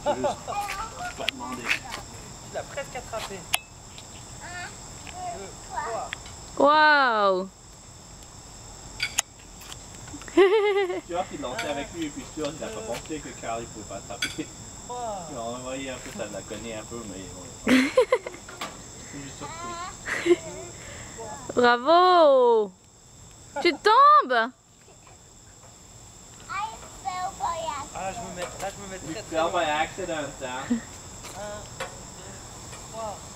peux juste pas demander. Tu l'as presque attrapé. 1, 2, 3. Waouh! Stuart il lançait avec lui et puis Stuart il n'a pas pensé que Carl il pouvait pas attraper. Il a envoyé un peu, ça l'a cogné un peu mais c'est juste surpris. Bravo! Tu tombes? Ah, je me mets très You fell by accident, hein? 1, 2, 3.